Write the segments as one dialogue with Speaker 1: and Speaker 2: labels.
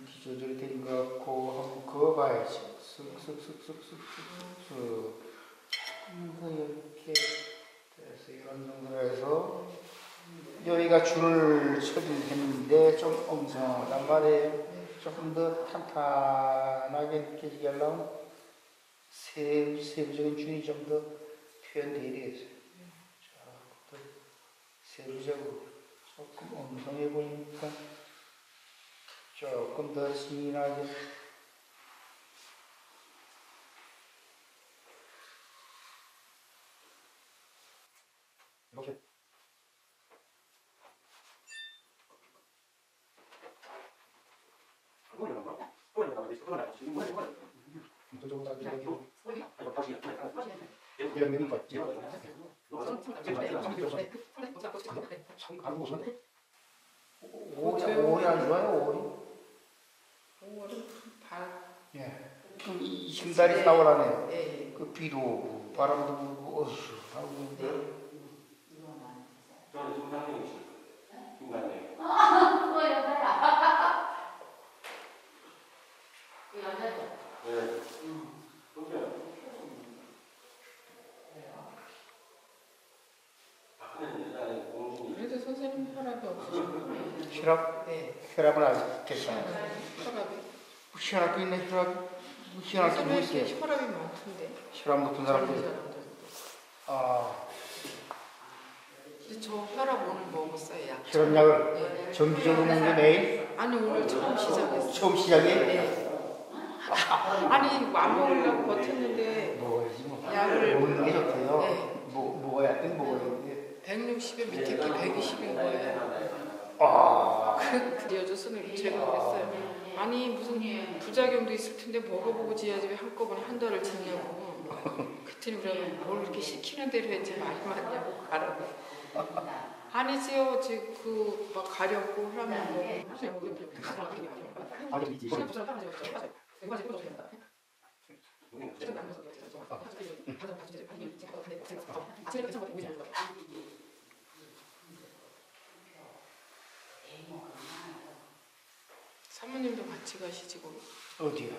Speaker 1: 조절이 된 것 같고 한번 그어봐야지. 쓱쓱쓱쓱쓱쓱 이렇게 돼서 이런 정도로 해서 여기가 줄을 처리했는데 좀 엉성하단 말이에요. 조금 더 탄탄하게 느껴지게 하려면 세부적인 줄이 좀 더 표현되어야 되겠어요. 자, 세부적으로 조금 엉성해 보이니까 조금 더 진하게 이렇게 오리 안 좋아요? 오리? 예. 이 힘다리 나오라네요. 그 비도 바람도 불고 어휴 하고 있는데
Speaker 2: 저는 중상형이 있어요. 중간에.
Speaker 3: 그거 여자야. 그 여자죠?
Speaker 2: 네. 그러면 박근혜는 여자의 공중이.
Speaker 4: 그래도 선생님 혈압이 없으시고.
Speaker 1: 혈압?
Speaker 4: 네.
Speaker 1: 혈압은 아직 괜찮아요.
Speaker 4: 혈압이.
Speaker 1: 혈압도 있네 혈압. 혈압도 뭐 있어요?
Speaker 4: 혈압이 많던데.
Speaker 1: 혈압 높은 사람들. 아.
Speaker 4: 근데 저 혈압 오늘 먹었어요, 약.
Speaker 1: 혈압약을
Speaker 4: 네.
Speaker 1: 정기적으로 먹는 게 매일?
Speaker 4: 아니 오늘 처음 시작했어요.
Speaker 1: 처음 시작이?
Speaker 4: 네. 아니 뭐 안 먹으려고 버텼는데
Speaker 1: 먹어야지 뭐.
Speaker 4: 약을
Speaker 1: 먹는 게 좋대요.
Speaker 4: 네.
Speaker 1: 먹어야 돼 먹어야지.
Speaker 4: 160에 밑에 게 120인 거예요.
Speaker 1: 아.
Speaker 4: 그 여자분을 제가 그랬어요. 아니 무슨 부작용도 있을 텐데 먹어보고 지어야지 왜 한꺼번에 한 달을 지냐고. 그랬더니 그러면 뭘 이렇게 시키는 대로 했지 많이 맞냐고 가라고. 아니지요. 지금 그막 가렵고 하면 뭐. 사모님도 같이 가시지 거기.
Speaker 1: 어디야?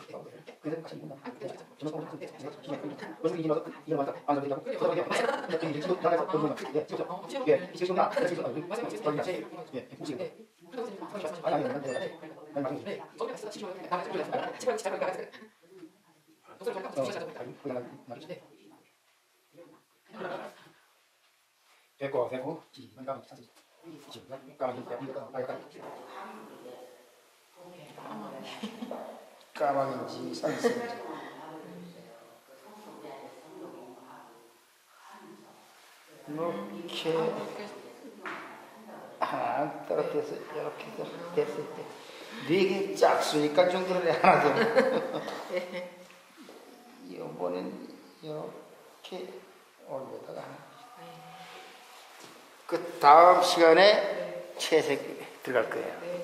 Speaker 1: 됐고 까마귀인지 산신인지 이렇게 하나 떨어뜨려서 이렇게 됐을 때 네개 짝수니까 정도는 하나 더 이번엔 이렇게 올려다가 그 다음 시간에 채색 들어갈 거예요.